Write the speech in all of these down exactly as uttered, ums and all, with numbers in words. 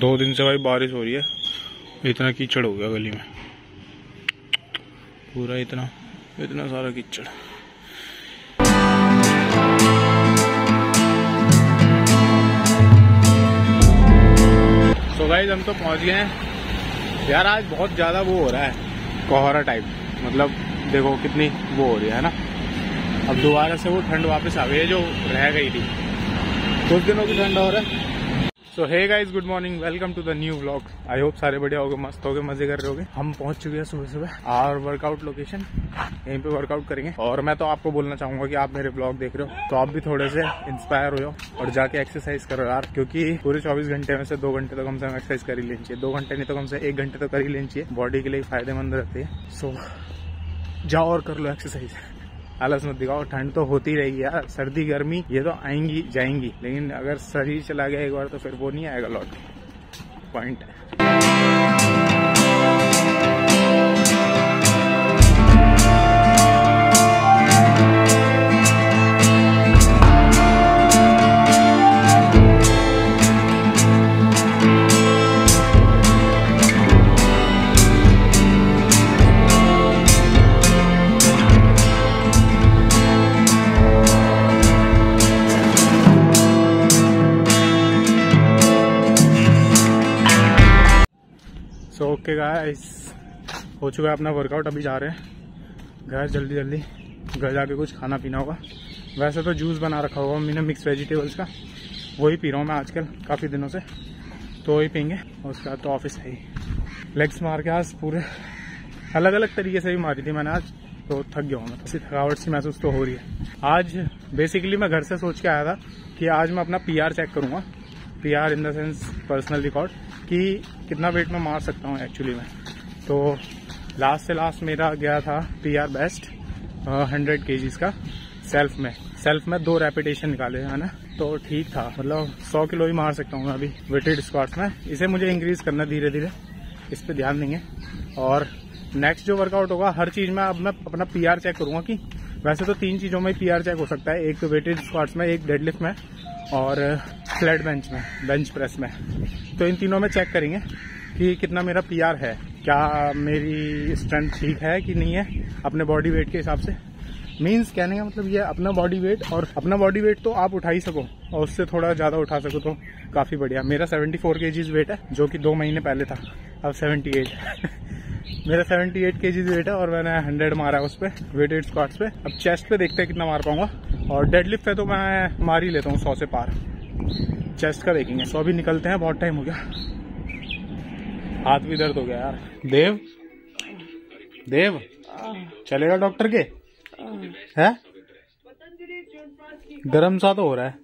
दो दिन से भाई बारिश हो रही है, इतना कीचड़ हो गया गली में, पूरा इतना इतना सारा कीचड़। तो गाइस हम तो पहुंच गए हैं यार। आज बहुत ज़्यादा वो हो रहा है, कोहरा टाइप, मतलब देखो कितनी वो हो रही है ना। अब दोबारा से वो ठंड वापस आ गई है जो रह गई थी, कुछ दिनों की ठंड और है। So hey guys, good morning, welcome to the new vlog. I hope सारे बढ़िया होगे, मस्त होगे, मजे कर रहे होगे। हम पहुंच चुके हैं सुबह सुबह और वर्कआउट लोकेशन, यहीं पे वर्कआउट करेंगे। और मैं तो आपको बोलना चाहूंगा कि आप मेरे व्लॉग देख रहे हो तो आप भी थोड़े से इंस्पायर हो जाओ और जाके एक्सरसाइज करो यार, क्योंकि पूरे चौबीस घंटे में से दो घंटे तो कम से कम एक्सरसाइज कर ही लेनी चाहिए। दो घंटे नहीं तो कम से एक घंटे तो कर ही लेनी चाहिए, बॉडी के लिए फायदेमंद रहती है। सो जाओ और कर लो एक्सरसाइज, आलस मत दिखाओ। ठंड तो होती रहेगी यार, सर्दी गर्मी ये तो आएंगी जाएंगी, लेकिन अगर शरीर चला गया एक बार तो फिर वो नहीं आएगा लौट। पॉइंट है। सो ओके गाइस, हो चुका है अपना वर्कआउट। अभी जा रहे हैं घर जल्दी जल्दी, घर जाके कुछ खाना पीना होगा। वैसे तो जूस बना रखा होगा मम्मी ने मिक्स वेजिटेबल्स का, वही पी रहा हूँ मैं आजकल काफ़ी दिनों से, तो वही पीएंगे। और उसके बाद तो ऑफिस है ही। लेग्स मार के आज पूरे अलग अलग तरीके से भी मारी थी मैंने आज, तो थक गया हूँ मैं, ऐसी थकावट सी महसूस तो हो रही है। आज बेसिकली मैं घर से सोच के आया था कि आज मैं अपना पी आर चेक करूँगा, P R in the sense personal record, कि कितना वेट मैं मार सकता हूँ एक्चुअली में। तो लास्ट से लास्ट मेरा गया था P R best hundred kgs का सेल्फ में सेल्फ में दो रेपिटेशन निकाले है ना, तो ठीक था, मतलब सौ किलो ही मार सकता हूँ मैं अभी वेटेड स्क्वाट्स में। इसे मुझे इंक्रीज करना धीरे धीरे, इस पे ध्यान देंगे। और नेक्स्ट जो वर्कआउट होगा हर चीज में अब मैं अपना पी आर चेक करूंगा, कि वैसे तो तीन चीजों में पी आर चेक हो सकता है, एक तो वेटेड स्क्वाट्स में, एक डेडलिफ्ट में और फ्लैट बेंच में, बेंच प्रेस में। तो इन तीनों में चेक करेंगे कि कितना मेरा पी आर है, क्या मेरी स्ट्रेंथ ठीक है कि नहीं है अपने बॉडी वेट के हिसाब से। मीन्स कहने का मतलब ये अपना बॉडी वेट, और अपना बॉडी वेट तो आप उठा ही सको और उससे थोड़ा ज़्यादा उठा सको तो काफ़ी बढ़िया। मेरा सेवेंटी फोर केजीज वेट है, जो कि दो महीने पहले था, अब सेवेंटी एट मेरा सेवेंटी एट केजीज वेट है और मैंने हंड्रेड मारा है उस पर वेटेड स्क्वाट्स पे। अब चेस्ट पे देखते हैं कितना मार पाऊंगा, और डेडलिफ्ट पे तो मैं मार ही लेता हूँ सौ से पार। चेस्ट का देखेंगे। सौ भी निकलते हैं, बहुत टाइम हो गया, हाथ भी दर्द हो गया यार। देव देव चलेगा डॉक्टर के है? गरम सा तो हो रहा है,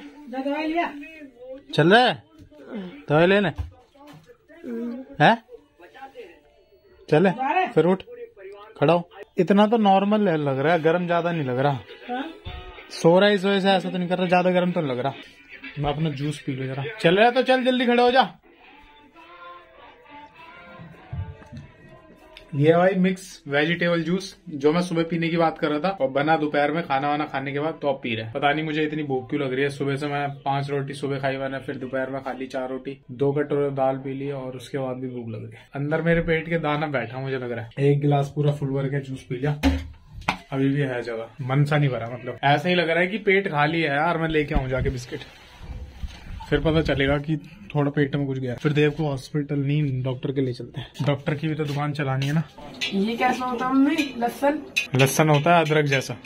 चल रहा है दवाई लेने है? चले फिर उठ, खड़ा हो। इतना तो नॉर्मल लग रहा है, गर्म ज्यादा नहीं लग रहा। सो रहा है इस वजह से ऐसा तो नहीं कर रहा, ज्यादा गर्म तो नहीं लग रहा। मैं अपना जूस पी लूं जरा। चल रहा है तो चल जल्दी खड़े हो जा। ये भाई मिक्स वेजिटेबल जूस जो मैं सुबह पीने की बात कर रहा था, और बना दोपहर में खाना वाना खाने के बाद, तो अब पी रहे हैं। पता नहीं मुझे इतनी भूख क्यों लग रही है। सुबह से मैं पांच रोटी सुबह खाई मैंने, फिर दोपहर में खा ली चार रोटी, दो कटोरे दाल पी ली, और उसके बाद भी भूख लग रही है। अंदर मेरे पेट के दाना बैठा मुझे लग रहा है। एक गिलास पूरा फुल भर के जूस पी लिया, अभी भी है जगह, मन सा नहीं भरा। मतलब ऐसा ही लग रहा है कि पेट खाली है यार, मैं लेके आऊं जाके बिस्किट, फिर पता चलेगा कि थोड़ा पेट में कुछ गया। फिर देव को हॉस्पिटल नहीं, डॉक्टर के ले चलते हैं। डॉक्टर की भी तो दुकान चलानी है ना। ये कैसा होता है? लहसन लहसन होता है अदरक जैसा।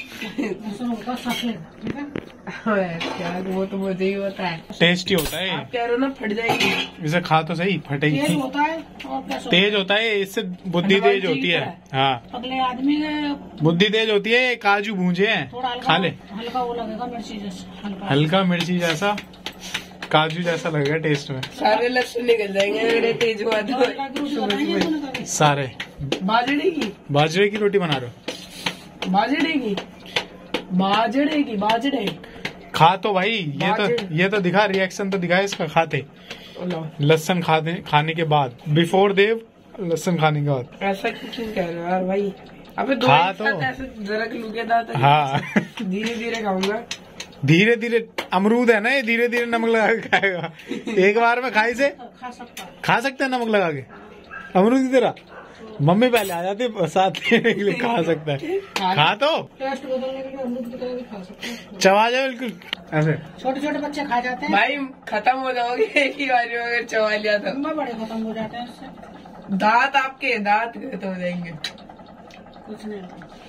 क्या वो तो मुझे ही होता है, टेस्टी होता है। आप कह रहे हो ना फट जाएगी, इसे खा तो सही, फटेगी। तेज होता है और क्या तेज होता है, इससे बुद्धि तेज होती है। हाँ, अगले आदमी ने बुद्धि तेज होती है। काजू भूंजे हैं, खा ले, हल्का वो लगेगा मिर्ची जैसा, हल्का हल्का मिर्ची जैसा, काजू जैसा लगेगा टेस्ट में। सारे लहसुन निकल जाएंगे अगर तेज हुआ तो। सारे बाजरे की बाजरे की रोटी बना रहे हो? बाजरे की बाजरे की बाजरे खा तो भाई, ये तो ये तो दिखा, रिएक्शन तो दिखा इसका खाते। लहसुन खाने खाने के बाद, बिफोर देव लहसुन खाने के बाद। ऐसा क्यों कह रहे हो यार भाई? अबे दो खा तो ऐसे जरा लूके दांत, हाँ धीरे धीरे खाऊंगा। धीरे धीरे अमरूद है ना ये, धीरे धीरे नमक लगा के खाएगा। एक बार में खाई से खा सकता है। खा सकते हैं नमक लगा के अमरूद की तरह। मम्मी पहले आ जाती साथ लेने के लिए, खा सकता है। खा तो टेस्ट बदलने के लिए अमरूद की तरह भी खा सकते हैं। चबा जाए बिल्कुल ऐसे। छोटे छोटे बच्चे खा जाते हैं भाई खत्म हो जाओगे एक ही बार में अगर चबा लिया तो। मैं बड़े खत्म हो जाते हैं इससे। दांत आपके दांत खत्म हो जाएंगे। कुछ नहीं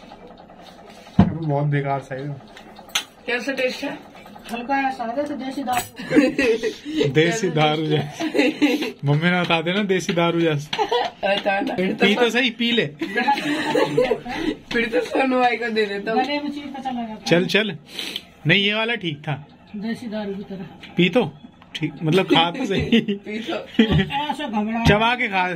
बहुत बेकार सही है। कैसा टेस्ट है? हल्का है, सादे से देसी दारू। देसी दारू जैसे मम्मी ने बता देना, देसी दारू जैसे। पी तो सही, पी ले। फिर तो सोनू भाई को दे देता हूँ। गले में चीज पता लगा। चल चल, नहीं ये वाला ठीक था। देसी दारू की तरह पी तो ठीक, मतलब खा तो सही। पी तो ऐसे घबरा चबा के खा,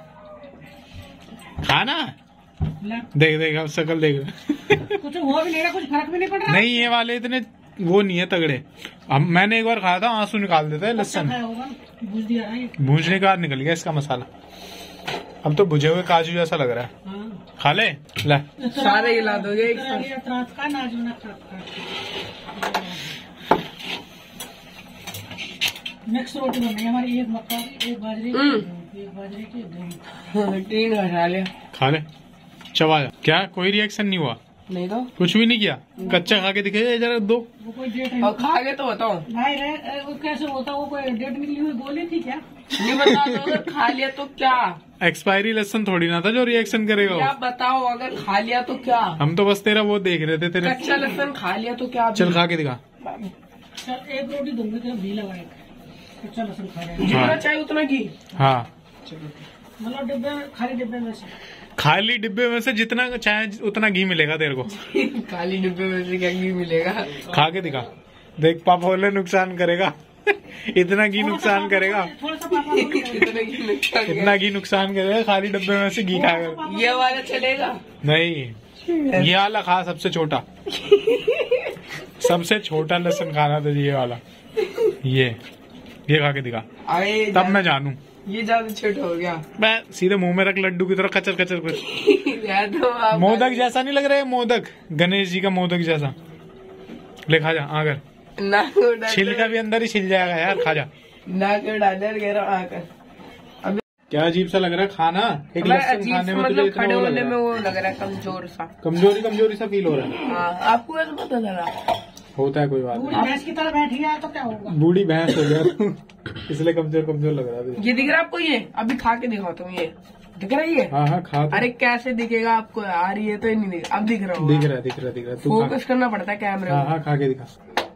खाना देख देख अब शकल देख। कुछ हुआ भी नहीं रहा, कुछ फर्क भी नहीं पड़ रहा। नहीं ये वाले इतने वो नहीं है तगड़े। अब मैंने एक बार खाया था, आंसू निकाल देता है लहसुन। भूज दिया है। भूंजने के बाद निकल गया इसका मसाला। अब तो भुजे हुए काजू जैसा लग रहा है। हाँ। खा ले ले। सारे हिला दोगे एक साथ। रात का नाजू ना खाता। मिक्स रोटी बनी है हमारी, एक मक्का की, एक बाजरे की, एक बाजरे की, एक गेहूं। तीन खा लिया। खा ले, चबा जा। क्या कोई रिएक्शन नहीं हुआ? नहीं तो कुछ भी नहीं किया। कच्चा खा के दिखे जरा दो। वो कोई डेट है और खा के तो बताओ। भाई रे, वो कैसे होता, वो कोई डेट निकली हुई गोली थी क्या? नहीं बता दो, अगर खा लिया तो क्या? एक्सपायरी लहसुन थोड़ी ना था जो रिएक्शन करेगा वो। क्या बताओ, अगर खा लिया तो क्या? हम तो बस तेरा वो देख रहे थे तेरे। कच्चा लहसुन खा लिया तो क्या? चल खा के दिखा। सर एक रोटी दूंगी तेरा घी लगाए, कच्चा लहसुन खा रहे हैं। जितना चाहिए उतना घी। हाँ मतलब डिब्बे में, खाली डिब्बे में से। खाली डिब्बे में से जितना चाहे उतना घी मिलेगा तेरे को। खाली डिब्बे में से क्या घी मिलेगा? खा के दिखा, देख पापा बोले नुकसान करेगा। इतना घी नुकसान करेगा, थोड़ा सा पापा को भी दे। इतना घी नुकसान करेगा। इतना घी नुकसान करेगा। खाली डब्बे में से घी खाएगा। ये वाला चलेगा? नहीं ये वाला खा, सबसे छोटा। सबसे छोटा लहसुन खाना था ये वाला। ये ये खा के दिखा, अरे तब मैं जानू। ये ज्यादा छोटा हो गया। मैं सीधे मुंह में रख लड्डू की तरह कचर कचर कुछ। यार तो आप मोदक जैसा नहीं लग रहा है? मोदक, गणेश जी का मोदक जैसा। ले खा जा, आकर नाक में डाल- छिलका भी अंदर ही छिल जाएगा यार। खा जा। नाक में डालर कह रहा आकर। अभी क्या अजीब सा लग रहा है खाना। एक मैं लहसुन अजीब खाने से में तुझे मतलब इतना खड़े वो लग होने रहा में है। वो लग रहा है कमजोर सा। कमजोरी कमजोरी सा फील हो रहा है। हाँ आपको ऐसा पता लगा? होता है, कोई बात बूढ़ी नहीं। भैंस की तरह बैठ गया तो क्या होगा? बूढ़ी भैंस हो गया तू, इसलिए कमजोर कमजोर लग रहा है तुझे। ये दिख रहा है आपको? ये अभी खा के दिखाओ तुम। ये दिख रहा है? ये हाँ हाँ खा तो। अरे कैसे दिखेगा आपको यार? ये तो नहीं दिख, अब दिख रहा होगा। दिख रहा है दिख रहा है दिख रहा है। तू खा। फोकस करना पड़ता है कैमरे हाँ में। हाँ खा के दिखा।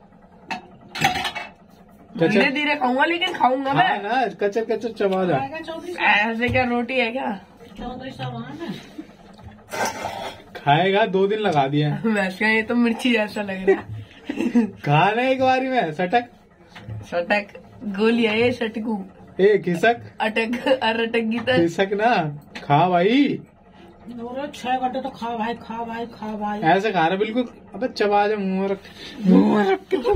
धीरे धीरे खाऊंगा लेकिन खाऊंगा मैं। हाँ ना, कचर कचर चबा जा। आएगा चौधरी ऐसे क्या रोटी है क्या? चौधरी साहब है। खाएगा, दो दिन लगा दिया है। वैसे ये तो मिर्ची जैसा लग रहा है। खाना एक बारी में सटक सटक गोली है ये, सटकू ए खिसक अटक अरटक की तरह। खिसक ना, खा भाई। अरे छह घंटे तो खा भाई, खा भाई, खा भाई। ऐसे खा रहा बिल्कुल। अबे चबा जा, मुंह में रख, मुंह में रख के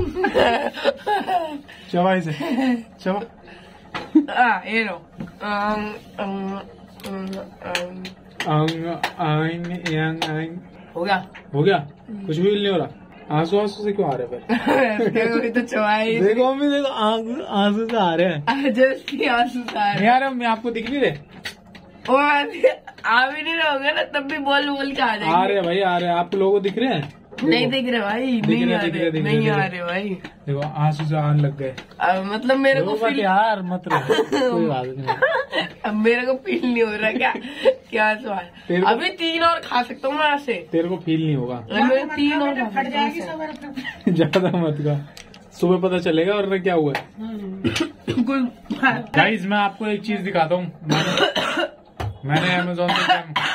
चबा इसे, चबा। हाँ ये लो। अम, अम, अम, अम, अंग आंग यांग आंग। हो गया। हो गया? कुछ भी नहीं हो रहा? आंसू आंसू से क्यों आ रहे हैं? देखो तो चवाई। देखो मम्मी देखो, आंसू आंसू से आ रहे हैं। जस्ट आंसू आ नहीं आ रहे, मैं आपको दिख नहीं रहे? वो आ भी नहीं रहोगे ना तब भी बोल बोल के आ आ जाएंगे। रहे भाई, आ रहे। आपको लोगों को दिख रहे हैं? नहीं दिख रहे भाई, नहीं रहे, आ दिख रहे, रहे, दिख नहीं रहे, आ दिख रहे भाई। देखो आंसू से आने लग गए। अब मतलब मेरे को रो मत फील, यार, मत रो, कोई बात नहीं। अब मेरे को फील नहीं हो रहा क्या क्या सवाल। तेरे को- अभी तीन और खा सकता हूँ मैं ऐसे। तेरे को फील नहीं होगा। मैं तीन और खा फट सकता जाएगी हूँ सब ऐसे। ज्यादा मत का, सुबह पता चलेगा और क्या हुआ है। ऐसे। कुछ गाइस मैं आपको एक चीज दिखाता हूँ। मैंने मैंने अमेजोन से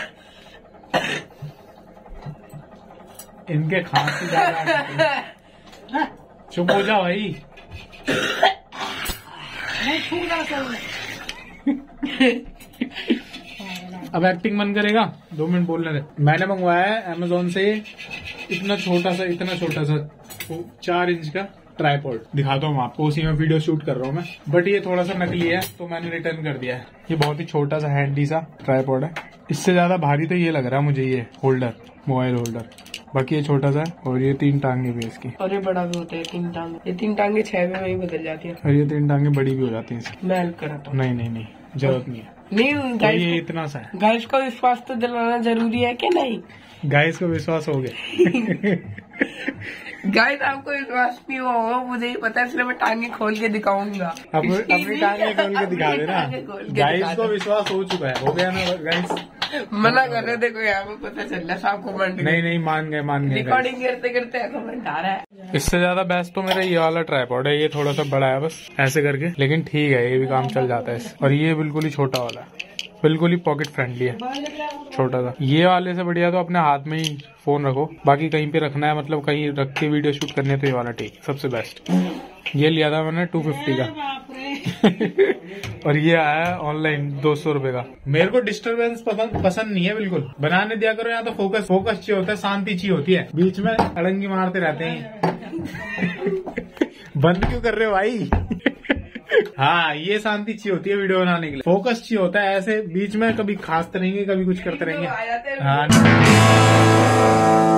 इनके खांसी ज्यादा। चुप हो जा भाई। नहीं छूट रहा सब। अब एक्टिंग मन करेगा, दो मिनट बोलने दे। मैंने मंगवाया है अमेजोन से इतना छोटा सा इतना छोटा सा चार इंच का ट्राइपॉड। दिखाता हूँ आपको, उसी में वीडियो शूट कर रहा हूँ मैं। बट ये थोड़ा सा नकली है तो मैंने रिटर्न कर दिया है। ये बहुत ही छोटा सा हैंडी सा ट्राइपॉड है। इससे ज्यादा भारी तो ये लग रहा है मुझे, ये होल्डर, मोबाइल होल्डर। बाकी ये छोटा सा है और ये तीन टांगे भी है इसकी। और ये बड़ा भी होता है तीन टांगे, ये तीन टांगे छह में ही बदल जाती है और ये तीन टांगे बड़ी भी हो जाती है इसकी। मैं हेल्प कराता हूँ। नहीं नहीं नहीं जरूरत नहीं है। नहीं तो गाइस ये इतना सा है। गाइस को विश्वास तो दिलाना जरूरी है कि नहीं? गाइस को विश्वास हो गया। गाइस आपको विश्वास नहीं होगा, मुझे ही पता है, इसलिए मैं टांगे खोल के दिखाऊंगा। अपनी अपनी टांगे खोल के दिखा दे ना। टांगे खोल के गाइस दिखा को दे। विश्वास हो चुका है, हो गया ना गाइस। मना कर रहे, देखो यहाँ पे पता चल रहा है साफ कमेंट। नहीं नहीं मान गए मान गए। रिकॉर्डिंग करते करते कमेंट आ रहा है। इससे ज्यादा बेस्ट तो मेरा ये वाला ट्राइपॉड है, ये थोड़ा सा बड़ा है बस ऐसे करके, लेकिन ठीक है ये भी काम चल जाता है इस। और ये बिल्कुल ही छोटा वाला है, बिल्कुल ही पॉकेट फ्रेंडली है, छोटा सा। ये वाले से बढ़िया तो अपने हाथ में ही फोन रखो, बाकी कहीं पे रखना है, मतलब कहीं रख के वीडियो शूट करने तो ये वाला ठीक सबसे बेस्ट। ये लिया था मैंने टू फिफ्टी का और ये आया ऑनलाइन दो सौ रूपये का। मेरे को डिस्टरबेंस पसंद पसंद नहीं है बिल्कुल। बनाने दिया करो यहाँ तो फोकस फोकस चाहिए होता है, शांति चाहिए होती है, बीच में अड़ंगी मारते रहते हैं। बंद क्यों कर रहे हो भाई? हाँ ये शांति चाहिए होती है वीडियो बनाने के लिए, फोकस चाहिए होता है। ऐसे बीच में कभी खासते रहेंगे कभी कुछ करते रहेंगे। हाँ